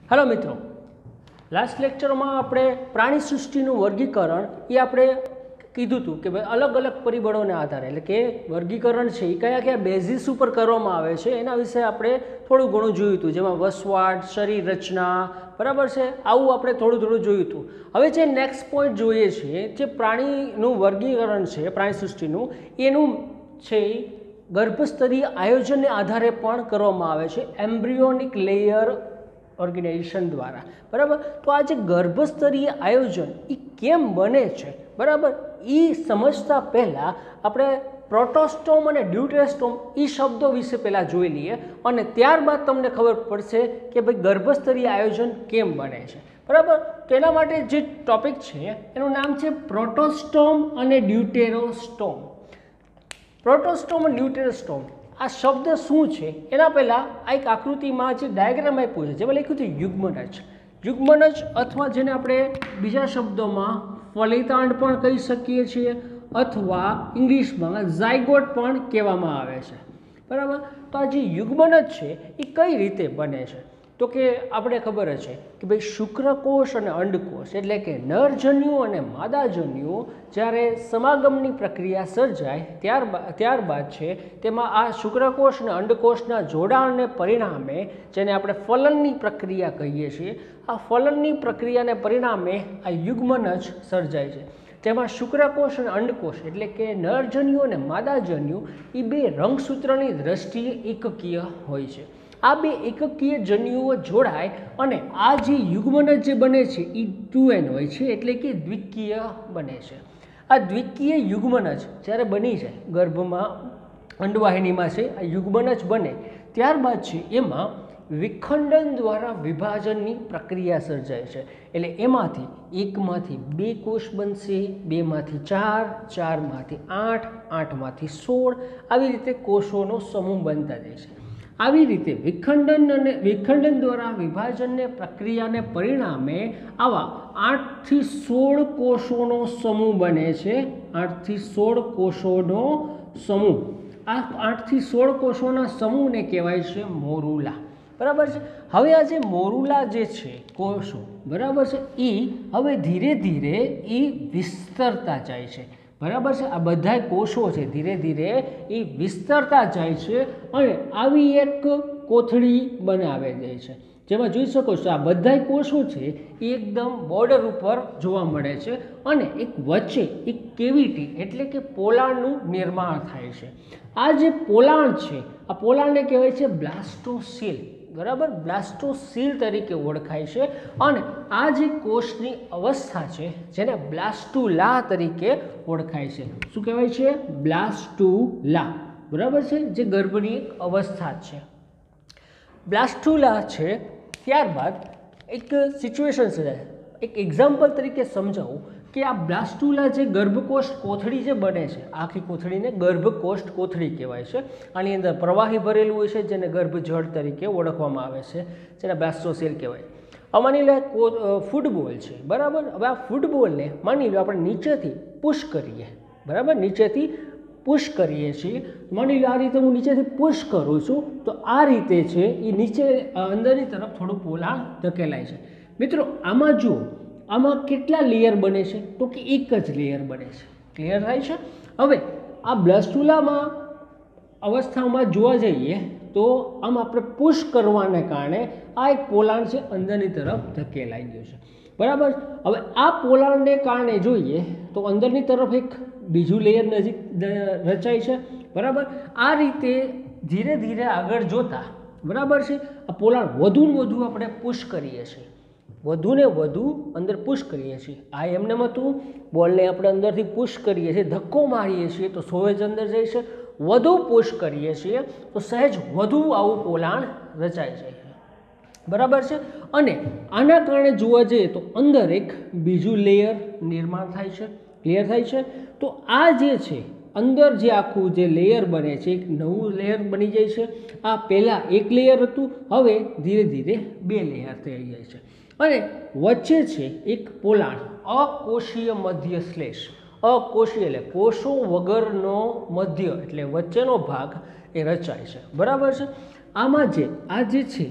Hello मित्रों, last lecture में આપણે પ્રાણી સૃષ્ટિનું વર્ગીકરણ એ આપણે કીધું હતું કે ભાઈ અલગ અલગ પરિબળોને આધારે એટલે કે વર્ગીકરણ છે એ કયા કયા બેઝિસ ઉપર કરવામાં આવે છે એના વિશે આપણે થોડું ઘણું જોયું હતું, જેમાં વસવાટ, શરીર રચના, બરાબર છે, આવું આપણે થોડું જોયું હતું। હવે જે નેક્સ્ટ પોઈન્ટ જોઈએ છીએ, જે પ્રાણીનું વર્ગીકરણ છે પ્રાણી સૃષ્ટિનું, એનું છે ગર્ભસ્તરીય આયોજનને આધારે પણ કરવામાં આવે છે, એમ્બ્રિયોનિક લેયર ઓર્ગેનાઇઝેશન દ્વારા, બરાબર। તો આ જે ગર્ભસ્તરીય આયોજન એ કેમ બને છે, બરાબર, એ સમજતા પહેલાં આપણે પ્રોટોસ્ટોમ અને ડ્યુટેરોસ્ટોમ એ શબ્દો વિશે પહેલાં જોઈ લઈએ અને ત્યારબાદ તમને ખબર પડશે કે ભાઈ ગર્ભસ્તરીય આયોજન કેમ બને છે, બરાબર। તો એના માટે જે ટોપિક છે એનું નામ છે પ્રોટોસ્ટોમ અને ડ્યુટેરોસ્ટોમ। પ્રોટોસ્ટોમ અને ડ્યુટેરોસ્ટોમ આ શબ્દ શું છે એના પહેલાં આ એક આકૃતિમાં જે ડાયાગ્રામ આપ્યું છે જેમાં લખ્યું છે યુગ્મનજ। યુગ્મનજ અથવા જેને આપણે બીજા શબ્દોમાં ફલિતાંડ પણ કહી શકીએ છીએ અથવા ઇંગ્લિશમાં ઝાયગોટ પણ કહેવામાં આવે છે, બરાબર। તો આ જે યુગ્મનજ છે એ કઈ રીતે બને છે, તો કે આપણે ખબર જ છે કે ભાઈ શુક્રકોષ અને અંડકોષ એટલે કે નરજન્યુ અને માદાજન્યુ જ્યારે સમાગમની પ્રક્રિયા સર્જાય ત્યારબાદ છે તેમાં આ શુક્રકોષ અને અંડકોષના જોડાણને પરિણામે જેને આપણે ફલનની પ્રક્રિયા કહીએ છીએ, આ ફલનની પ્રક્રિયાને પરિણામે આ યુગ્મનજ સર્જાય છે। તેમાં શુક્રકોષ અને અંડકોષ એટલે કે નરજન્યુ અને માદાજન્યુ એ બે રંગસૂત્રની દ્રષ્ટિએ એકકીય હોય છે। આ બે એકકીય જન્યુઓ જોડાય અને આ જે યુગ્મનજ જે બને છે એ 2n હોય છે એટલે કે દ્વિકીય બને છે। આ દ્વિકીય યુગ્મનજ જ્યારે બની જાય ગર્ભમાં અંડવાહિનીમાં છે આ યુગ્મનજ બને ત્યારબાદ છે એમાં વિખંડન દ્વારા વિભાજનની પ્રક્રિયા સર્જાય છે, એટલે એમાંથી એકમાંથી 2 કોષ બનશે, 2માંથી 4, 4માંથી 8, 8માંથી 16, આવી રીતે કોષોનો સમૂહ બનતા જાય છે। આવી રીતે વિખંડન દ્વારા વિભાજનને પ્રક્રિયાને પરિણામે આવા 8 થી 16 કોષોનો સમૂહ બને છે। 8 થી 16 કોષોનો સમૂહ, આ 8 થી 16 કોષોના સમૂહને કહેવાય છે મોરુલા, બરાબર છે। હવે આ જે મોરુલા જે છે કોષો, બરાબર છે, એ હવે ધીરે ધીરે એ વિસ્તરતા જાય છે, બરાબર છે। આ બધા કોષો છે ધીરે ધીરે એ વિસ્તરતા જાય છે અને આવી એક કોથળી બનાવે જાય છે, જેમાં જોઈ શકો છો આ બધા કોષો છે એ એકદમ બોર્ડર ઉપર જોવા મળે છે અને એક વચ્ચે એક કેવિટી એટલે કે પોલાણનું નિર્માણ થાય છે। આ જે પોલાણ છે આ પોલાણને કહેવાય છે બ્લાસ્ટોસીલ, બરાબર, બ્લાસ્ટોસીલ તરીકે ઓળખાય છે અને આ જે કોષની અવસ્થા છે જેને બ્લાસ્ટુલા તરીકે ઓળખાય છે। શું કહેવાય છે? બ્લાસ્ટુલા, બરાબર છે, જે ગર્ભની એક અવસ્થા છે બ્લાસ્ટુલા છે। ત્યારબાદ એક સિચ્યુએશન છે, એક એક્ઝામ્પલ તરીકે સમજાવું કે આ બ્લાસ્ટુલા જે ગર્ભકોષ કોથળી જે બને છે, આખી કોથળીને ગર્ભકોષ કોથળી કહેવાય છે। આની અંદર પ્રવાહી ભરેલું હોય છે જેને ગર્ભજળ તરીકે ઓળખવામાં આવે છે, જેને બ્લાસ્ટોસીલ કહેવાય। હવે માની લો ફૂટબોલ છે, બરાબર। હવે આ ફૂટબોલને માની લો આપણે નીચેથી પુશ કરીએ, બરાબર, નીચેથી પુશ કરીએ છીએ, માની લો આ રીતે હું નીચેથી પુશ કરું છું તો આ રીતે છે એ નીચે અંદરની તરફ થોડું પોલાણ ધકેલાય છે। મિત્રો આમાં જુઓ, આમાં કેટલા લેયર બને છે, તો કે એક જ લેયર બને છે, ક્લિયર થાય છે। હવે આ બ્લાસ્ટુલામાં અવસ્થામાં જોવા જઈએ તો આમ આપણે પુશ કરવાને કારણે આ એક પોલાણ છે અંદરની તરફ ધકેલાઈ ગયું છે, બરાબર। હવે આ પોલાણને કારણે જોઈએ તો અંદરની તરફ એક બીજું લેયર નજીક રચાય છે, બરાબર। આ રીતે ધીરે ધીરે આગળ જોતા, બરાબર છે, આ પોલાણ વધુ ને વધુ આપણે પુશ કરીએ છીએ, વધુ ને વધુ અંદર પુશ કરીએ છીએ। આ એમને હતું બોલને આપણે અંદરથી પુશ કરીએ છીએ, ધક્કો મારીએ છીએ તો સહેજ અંદર જાય છે, વધુ પુશ કરીએ છીએ તો સહેજ વધુ આવું પોલાણ રચાય જાય છે, બરાબર છે। અને આના કારણે જોવા જઈએ તો અંદર એક બીજું લેયર નિર્માણ થાય છે, ક્લિયર થાય છે। તો આ જે છે અંદર જે આખું જે લેયર બને છે એક નવું લેયર બની જાય છે। આ પહેલાં એક લેયર હતું, હવે ધીરે ધીરે 2 લેયર થઈ જાય છે અને વચ્ચે છે એક પોલાણ અકોષીય મધ્ય શ્લેષ, અકોષીય એટલે કોષો વગરનો મધ્ય એટલે વચ્ચેનો ભાગ એ રચાય છે, બરાબર છે। આમાં જે આ જે છે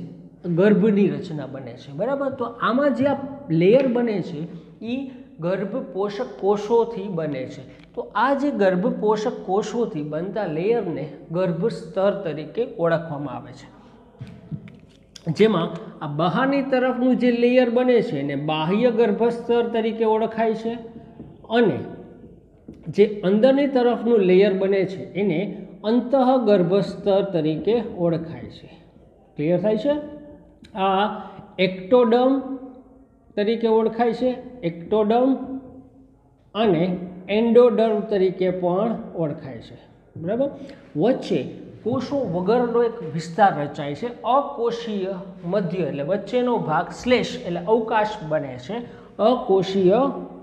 ગર્ભની રચના બને છે, બરાબર. તો આમાં જે આ લેયર બને છે એ ગર્ભ પોષક કોષોથી બને છે. તો આ જે ગર્ભ પોષક કોષોથી બનતા લેયરને ગર્ભ સ્તર તરીકે ઓળખવામાં આવે છે, જેમાં આ બહારની તરફનું જે લેયર બને છે એને બાહ્ય ગર્ભસ્તર તરીકે ઓળખાય છે, અને જે અંદરની તરફનું લેયર બને છે એને અંતઃગર્ભસ્તર તરીકે ઓળખાય છે. ક્લિયર થાય છે? આ એક્ટોડર્મ તરીકે ઓળખાય છે, એક્ટોડર્મ, અને એન્ડોડર્મ તરીકે પણ ઓળખાય છે, બરાબર. વચ્ચે કોષો વગરનો એક વિસ્તાર રચાય છે, અકોષીય મધ્ય એટલે વચ્ચેનો ભાગ સ્લેશ એટલે અવકાશ બને છે, અકોષીય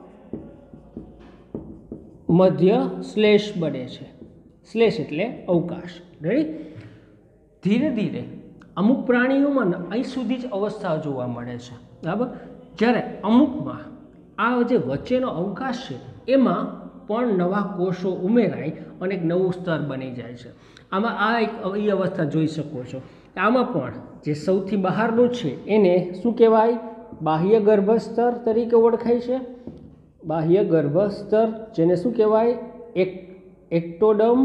મધ્ય સ્લેશ બને છે, સ્લેશ એટલે અવકાશ. રેડી? ધીરે ધીરે અમુક પ્રાણીઓમાં અહીં સુધી જ અવસ્થા જોવા મળે છે, બરાબર. જ્યારે અમુકમાં આ જે વચ્ચેનો અવકાશ છે એમાં પણ નવા કોષો ઉમેરાય અને એક નવું સ્તર બની જાય છે. આમાં આ એક એ અવસ્થા જોઈ શકો છો. આમાં પણ જે સૌથી બહારનું છે એને શું કહેવાય? બાહ્ય ગર્ભસ્તર તરીકે ઓળખાય છે, બાહ્ય ગર્ભસ્તર, જેને શું કહેવાય? એક્ટોડર્મ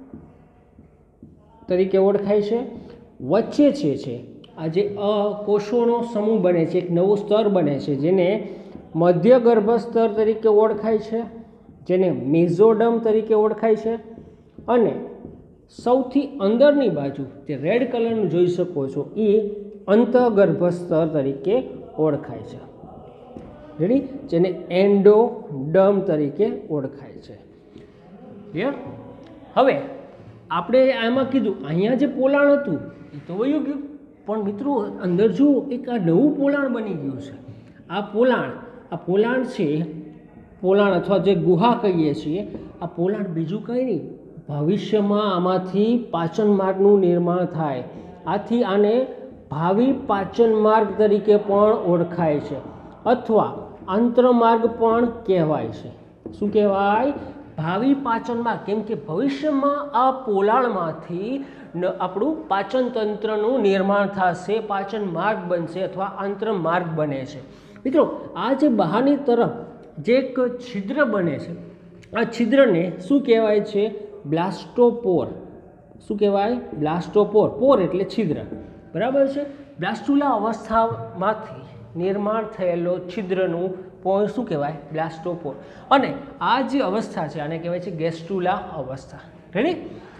તરીકે ઓળખાય છે. વચ્ચે છે આ જે કોષોનો સમૂહ બને છે, એક નવું સ્તર બને છે જેને મધ્ય ગર્ભસ્તર તરીકે ઓળખાય છે, જેને મેઝોડર્મ તરીકે ઓળખાય છે. અને સૌથી અંદરની બાજુ જે રેડ કલરનું જોઈ શકો છો એ અંતઃગર્ભસ્તર તરીકે ઓળખાય છે. રેડી? જેને એન્ડોડર્મ તરીકે ઓળખાય છે. ક્લિયર? હવે આપણે આમાં કીધું અહીંયા જે પોલાણ હતું એ તો વયું ગયું, પણ મિત્રો અંદર જો એક આ નવું પોલાણ બની ગયું છે. આ પોલાણ છે, પોલાણ અથવા જે ગુહા કહીએ છીએ, આ પોલાણ બીજું કંઈ નહીં, ભવિષ્યમાં આમાંથી પાચન માર્ગનું નિર્માણ થાય. આથી આને ભાવિ પાચન માર્ગ તરીકે પણ ઓળખાય છે, અથવા આંતરમાર્ગ પણ કહેવાય છે. શું કહેવાય? ભાવિ પાચન માર્ગ. કેમ કે ભવિષ્યમાં આ પોલાણમાંથી આપણું પાચન તંત્રનું નિર્માણ થશે, પાચન માર્ગ બનશે અથવા આંતરમાર્ગ બને છે. મિત્રો આ જે બહારની તરફ જે એક છિદ્ર બને છે, આ છિદ્રને શું કહેવાય છે? બ્લાસ્ટોપોર. શું કહેવાય? બ્લાસ્ટોપોર. પોર એટલે છિદ્ર, બરાબર છે. બ્લાસ્ટુલા અવસ્થામાંથી નિર્માણ થયેલો છિદ્રનું પોર શું કહેવાય? બ્લાસ્ટોપોર. અને આ જે અવસ્થા છે આને કહેવાય છે ગેસ્ટ્રુલા અવસ્થા. રેડી?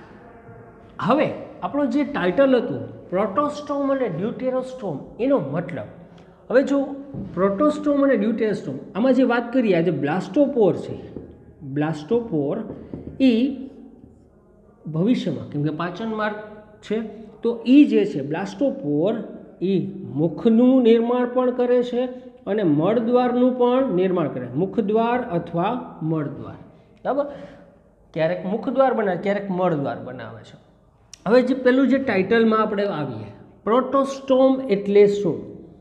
હવે આપણો જે ટાઇટલ હતું પ્રોટોસ્ટોમ અને ડ્યુટેરોસ્ટોમ, એનો મતલબ હવે જો પ્રોટોસ્ટોમ અને ડ્યુટેરોસ્ટોમ આમાં જે વાત કરીએ, આ જે બ્લાસ્ટોપોર છે, બ્લાસ્ટોપોર એ ભવિષ્યમાં, કેમ કે પાચન માર્ગ છે, તો એ જે છે બ્લાસ્ટોપોર એ મુખનું નિર્માણ પણ કરે છે અને મળદ્વારનું પણ નિર્માણ કરે. મુખદ્વાર અથવા મળદ્વાર, બરાબર. ક્યારેક મુખદ્વાર બનાવે, ક્યારેક મળદ્વાર બનાવે છે. હવે જે પેલું જે ટાઇટલમાં આપણે આવીએ, પ્રોટોસ્ટોમ એટલે શું?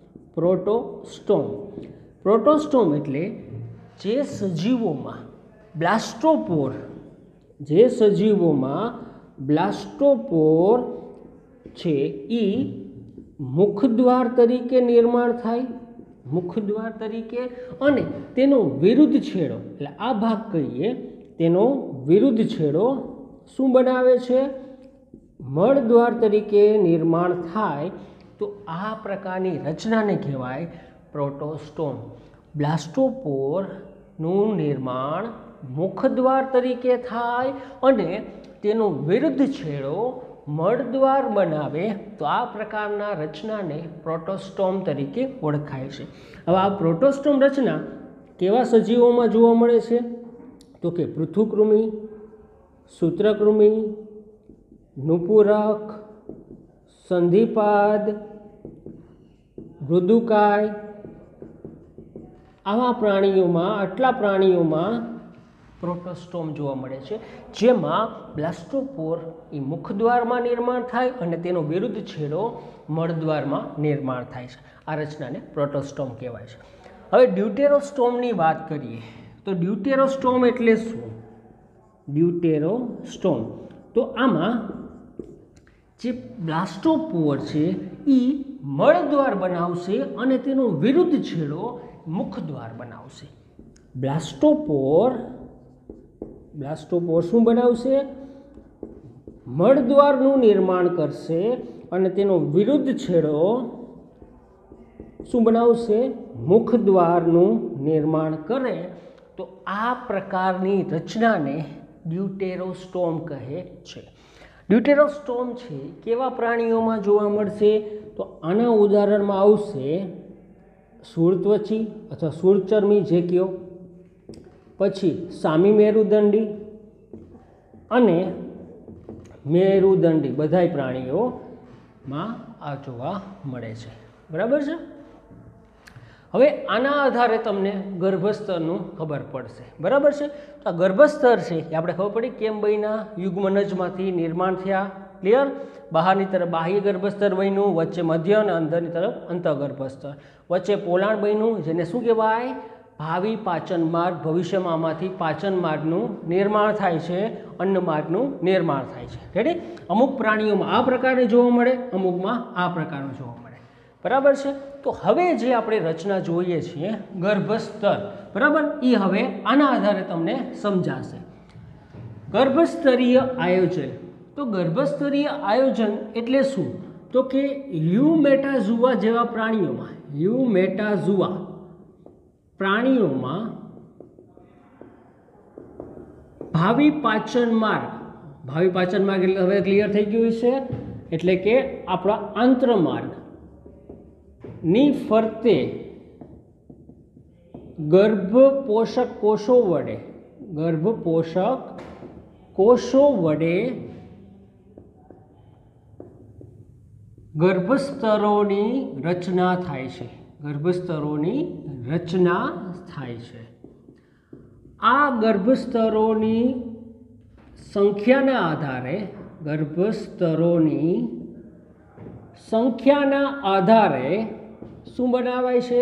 પ્રોટોસ્ટોમ એટલે જે સજીવોમાં બ્લાસ્ટોપોર છે એ મુખદ્વાર તરીકે નિર્માણ થાય, મુખદ્વાર તરીકે, અને તેનો વિરુદ્ધ છેડો એટલે આ ભાગ કહીએ, તેનો વિરુદ્ધ છેડો શું બનાવે છે? મળદ્વાર તરીકે નિર્માણ થાય. તો આ પ્રકારની રચનાને કહેવાય પ્રોટોસ્ટોમ. બ્લાસ્ટોપોરનું નિર્માણ મુખદ્વાર તરીકે થાય અને તેનો વિરુદ્ધ છેડો મળદ્વાર બનાવે, તો આ પ્રકારના રચનાને પ્રોટોસ્ટોમ તરીકે ઓળખાય છે. હવે આ પ્રોટોસ્ટોમ રચના કેવા સજીવોમાં જોવા મળે છે? તો કે પૃથુકૃમિ, સૂત્રકૃમિ, નુપુરક, સંધિપાદ, મૃદુકાય, આવા પ્રાણીઓમાં, આટલા પ્રાણીઓમાં પ્રોટોસ્ટોમ જોવા મળે છે, જેમાં બ્લાસ્ટોપોર એ મુખદ્વારમાં નિર્માણ થાય અને તેનો વિરુદ્ધ છેડો મળદ્વારમાં નિર્માણ થાય છે. આ રચનાને પ્રોટોસ્ટોમ કહેવાય છે. હવે ડ્યુટેરોસ્ટોમની વાત કરીએ તો ડ્યુટેરોસ્ટોમ એટલે શું? ડ્યુટેરોસ્ટોમ તો આમાં જે બ્લાસ્ટોપોર છે એ મળદ્વાર બનાવશે અને તેનો વિરુદ્ધ છેડો મુખદ્વાર બનાવશે. બ્લાસ્ટોપોર શું બનાવશે? મળદ્વારનું નિર્માણ કરશે અને તેનો વિરુદ્ધ છેડો શું બનાવશે? મુખદ્વારનું નિર્માણ કરે. તો આ પ્રકારની રચનાને ડ્યુટેરોસ્ટોમ કહે છે. ડ્યુટેરોસ્ટોમ છે કેવા પ્રાણીઓમાં જોવા મળશે? તો આના ઉદાહરણમાં આવશે શૂળત્વચી અથવા શૂળચર્મી જે કયો, પછી સામી મેરુદંડી અને મેરુદંડી, બધાય પ્રાણીઓમાં આ જોવા મળે છે. બરાબર છે. હવે આના આધારે તમને ગર્ભસ્તરનું ખબર પડશે. બરાબર છે. તો આ ગર્ભસ્તર છે એ આપણે ખબર પડી કેમ બન્યા? યુગ્મનજમાંથી નિર્માણ થયા. ક્લિયર? બહારની તરફ બાહ્ય ગર્ભસ્તર બન્યું, વચ્ચે મધ્ય અને અંદરની તરફ અંતઃગર્ભસ્તર, વચ્ચે પોલાણ બન્યું જેને શું કહેવાય? ભાવિ પાચન માર્ગ. ભવિષ્યમાં આમાંથી પાચન માર્ગનું નિર્માણ થાય છે, અન્ન માર્ગનું નિર્માણ થાય છે. રેડી? અમુક પ્રાણીઓમાં આ પ્રકારે જોવા મળે, અમુકમાં આ પ્રકારનું જોવા મળે. બરાબર છે. તો હવે જે આપણે રચના જોઈએ છીએ ગર્ભસ્તર, બરાબર, એ હવે આના આધારે તમને સમજાશે. ગર્ભસ્તરીય આયોજન. તો ગર્ભસ્તરીય આયોજન એટલે શું? તો કે યુમેટાઝુઆ જેવા પ્રાણીઓમાં, યુમેટાઝુઆ પ્રાણીઓમાં ભાવિ પાચન માર્ગ એટલે હવે ક્લિયર થઈ ગયું છે, એટલે કે આપણા આંત્રમાર્ગ ની ફરતે ગર્ભપોષક કોષો વડે ગર્ભસ્તરોની રચના થાય છે. આ ગર્ભસ્તરોની સંખ્યાના આધારે શું બનાવાય છે?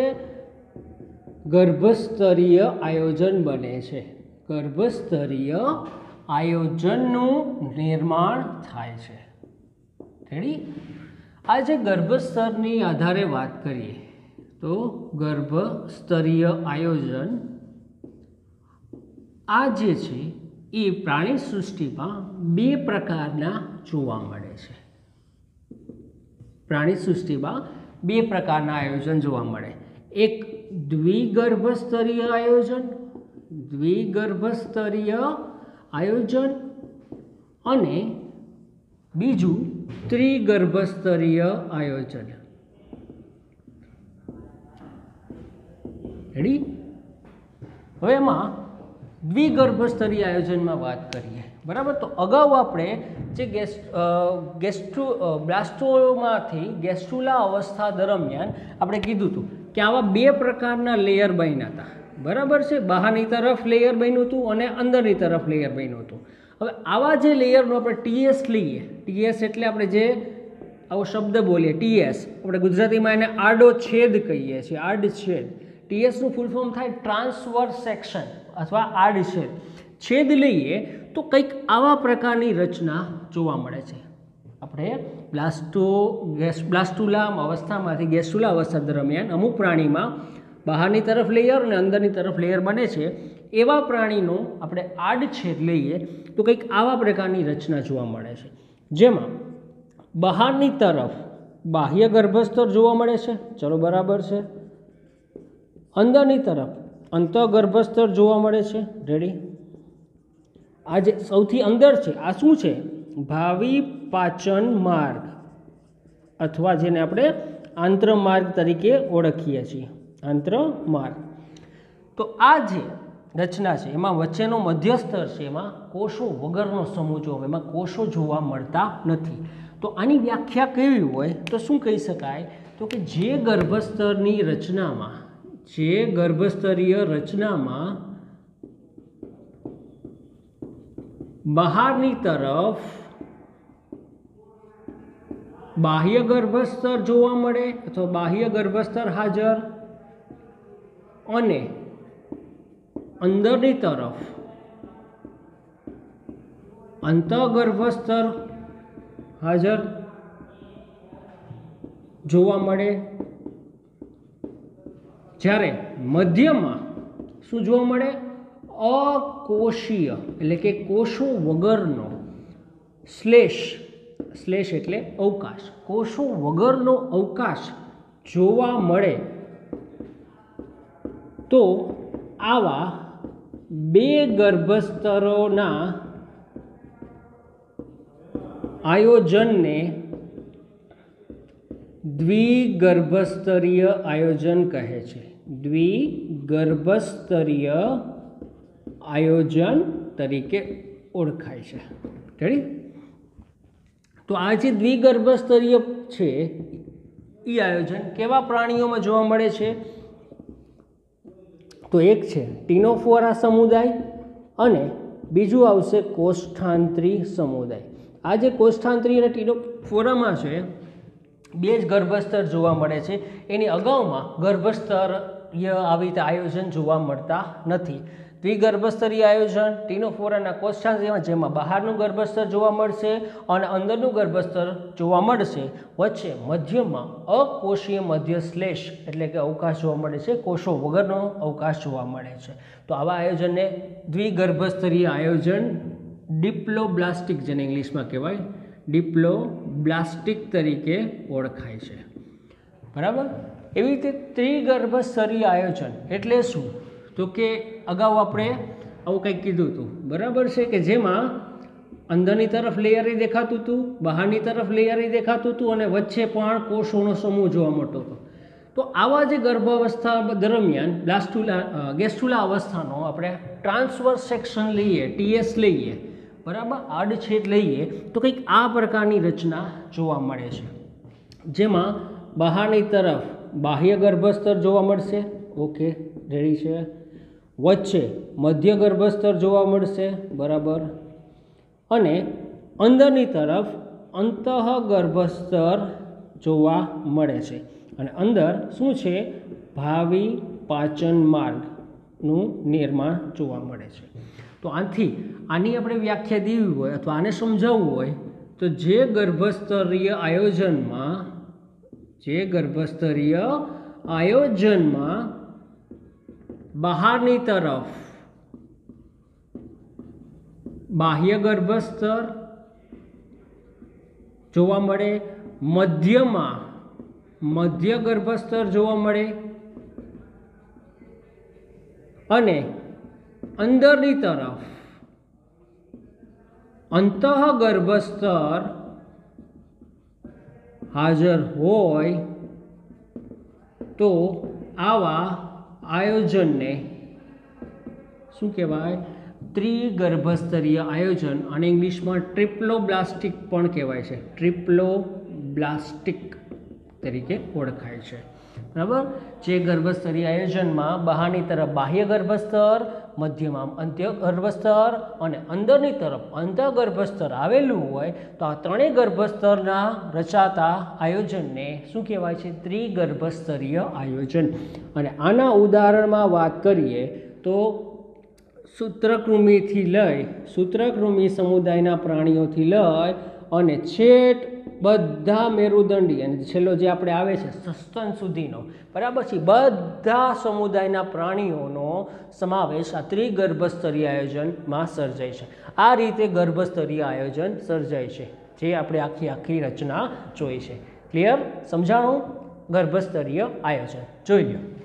ગર્ભસ્તરીય આયોજન બને છે. ગર્ભસ્તરીય આયોજનનું નિર્માણ થાય છે. રેડી? આ જે ગર્ભસ્તરની આધારે વાત કરીએ તો ગર્ભસ્તરીય આયોજન આ જે છે એ પ્રાણી સૃષ્ટિમાં બે પ્રકારના જોવા મળે છે. પ્રાણી સૃષ્ટિમાં બે પ્રકારના આયોજન જોવા મળે. એક દ્વિગર્ભસ્તરીય આયોજન અને બીજું ત્રિગર્ભસ્તરીય આયોજન. રેડી? હવે એમાં દ્વિગર્ભસ્તરીય આયોજનમાં વાત કરીએ. બરાબર? તો અગાઉ આપણે જે બ્લાસ્ટોમાંથી ગેસ્ટ્રુલા અવસ્થા દરમિયાન આપણે કીધું હતું કે આવા બે પ્રકારના લેયર બન્યા હતા. બરાબર છે? બહારની તરફ લેયર બન્યું હતું અને અંદરની તરફ લેયર બન્યું હતું. હવે આવા જે લેયરનો આપણે ટીએસ લઈએ, ટીએસ એટલે આપણે જે આવો શબ્દ બોલીએ ટીએસ, આપણે ગુજરાતીમાં એને આડો છેદ કહીએ છીએ. આડછેદ. ટીએસનું ફૂલ ફોર્મ થાય ટ્રાન્સવર્સ સેક્શન અથવા આડછેદ. છેદ લઈએ તો કંઈક આવા પ્રકારની રચના જોવા મળે છે. આપણે બ્લાસ્ટુલા અવસ્થામાંથી ગેસ્ટ્રુલા અવસ્થા દરમિયાન અમુક પ્રાણીમાં બહારની તરફ લેયર અને અંદરની તરફ લેયર બને છે. એવા પ્રાણીનો આપણે આડછેદ લઈએ તો કંઈક આવા પ્રકારની રચના જોવા મળે છે, જેમાં બહારની તરફ બાહ્ય ગર્ભસ્તર જોવા મળે છે. ચલો બરાબર છે. અંદરની તરફ અંતઃગર્ભસ્તર જોવા મળે છે. રેડી? આ જે સૌથી અંદર છે આ શું છે? ભાવિ પાચન માર્ગ અથવા જેને આપણે આંત્રમાર્ગ તરીકે ઓળખીએ છીએ. આંત્રમાર્ગ. તો આ જે રચના છે એમાં વચ્ચેનો મધ્યસ્તર છે એમાં કોષો વગરનો સમૂહ જોવા, એમાં કોષો જોવા મળતા નથી. તો આની વ્યાખ્યા કેવી હોય તો શું કહી શકાય? તો કે જે ગર્ભસ્તરીય રચનામાં બહારની તરફ બાહ્ય ગર્ભસ્તર જોવા મળે અથવા બાહ્ય ગર્ભસ્તર હાજર અને અંદરની તરફ અંતઃગર્ભસ્તર હાજર જોવા મળે, જ્યારે મધ્યમાં શું જોવા મળે? અકોષીય એટલે કે કોષો વગરનો શ્લેષ એટલે અવકાશ, કોષો વગરનો અવકાશ જોવા મળે તો આવા બે ગર્ભસ્તરોના આયોજનને દ્વિગર્ભસ્તરીય આયોજન કહે છે. દ્વિગર્ભસ્તરીય આયોજન તરીકે ઓળખાય છે. રેડી? તો આ જે દ્વિગર્ભસ્તરીય છે એ આયોજન કેવા પ્રાણીઓમાં જોવા મળે છે? તો એક છે ટીનોફોરા સમુદાય અને બીજું આવશે કોષ્ઠાંત્રી સમુદાય. આ જે કોષ્ઠાંત્રી અને ટીનોફોરામાં છે બે જ ગર્ભસ્તર જોવા મળે છે. એની અગાઉમાં ગર્ભસ્તરીય આવી રીતે આયોજન જોવા મળતા નથી. દ્વિગર્ભસ્તરીય આયોજન ટીનોફોરાના કોષ્ઠાંત્રીમાં જેમાં બહારનું ગર્ભસ્તર જોવા મળશે અને અંદરનું ગર્ભસ્તર જોવા મળશે, વચ્ચે મધ્યમાં અકોષીય મધ્ય શ્લેષ એટલે કે અવકાશ જોવા મળે છે, કોષો વગરનો અવકાશ જોવા મળે છે. તો આવા આયોજનને દ્વિગર્ભસ્તરીય આયોજન ડિપ્લોબ્લાસ્ટિક, જેને ઇંગ્લિશમાં કહેવાય ડિપ્લોબ્લાસ્ટિક તરીકે ઓળખાય છે. બરાબર? એવી રીતે ત્રિગર્ભસ્તરીય આયોજન એટલે શું? તો કે અગાઉ આપણે આવું કંઈક કીધું હતું, બરાબર છે, કે જેમાં અંદરની તરફ લેયરી દેખાતું હતું, બહારની તરફ લેયરી દેખાતું હતું અને વચ્ચે પણ કોષોનો સમૂહ જોવા મળતો હતો. તો આવા જે ગર્ભાવસ્થા દરમિયાન ગેસ્ટ્રુલા અવસ્થાનો આપણે ટ્રાન્સવર્સ સેક્શન લઈએ, ટીએસ લઈએ, બરાબર, આડછેદ લઈએ તો કંઈક આ પ્રકારની રચના જોવા મળે છે, જેમાં બહારની તરફ બાહ્ય ગર્ભસ્તર જોવા મળશે. ઓકે, રેડી છે. વચ્ચે મધ્ય ગર્ભસ્તર જોવા મળશે, બરાબર, અને અંદરની તરફ અંતઃગર્ભસ્તર જોવા મળે છે. અને અંદર શું છે? ભાવિ પાચન માર્ગનું નિર્માણ જોવા મળે છે. તો આની આપણે વ્યાખ્યા દેવી હોય અથવા આને સમજાવવું હોય તો જે ગર્ભસ્તરીય આયોજનમાં બહારની તરફ બાહ્ય ગર્ભસ્તર જોવા મળે, મધ્યમાં મધ્ય ગર્ભસ્તર જોવા મળે અને અંદરની તરફ અંતઃગર્ભસ્તર હાજર હોય તો આવા આયોજનને શું કહેવાય? ત્રિગર્ભસ્તરીય આયોજન, અને ઇંગ્લિશમાં ટ્રિપ્લોબ્લાસ્ટિક પણ કહેવાય છે. ટ્રિપ્લોબ્લાસ્ટિક તરીકે ઓળખાય છે. બરાબર? જે ગર્ભસ્તરીય આયોજનમાં બહારની તરફ બાહ્ય ગર્ભસ્તર, મધ્યમાં અંત્ય ગર્ભસ્તર અને અંદરની તરફ અંતઃગર્ભસ્તર આવેલું હોય તો આ ત્રણેય ગર્ભસ્તરના રચાતા આયોજનને શું કહેવાય છે? ત્રિગર્ભસ્તરીય આયોજન. અને આના ઉદાહરણમાં વાત કરીએ તો સૂત્રકૃમિ સમુદાયના પ્રાણીઓથી લઈ અને છેક બધા મેરુદંડી અને છેલ્લો જે આપણે આવે છે સસ્તન સુધીનો, બરાબર છે, બધા સમુદાયના પ્રાણીઓનો સમાવેશ આ ત્રિગર્ભસ્તરીય આયોજનમાં સર્જાય છે. આ રીતે ગર્ભસ્તરીય આયોજન સર્જાય છે, જે આપણે આખી રચના જોઈ છે. ક્લિયર? સમજાણું? ગર્ભસ્તરીય આયોજન જોઈ લો.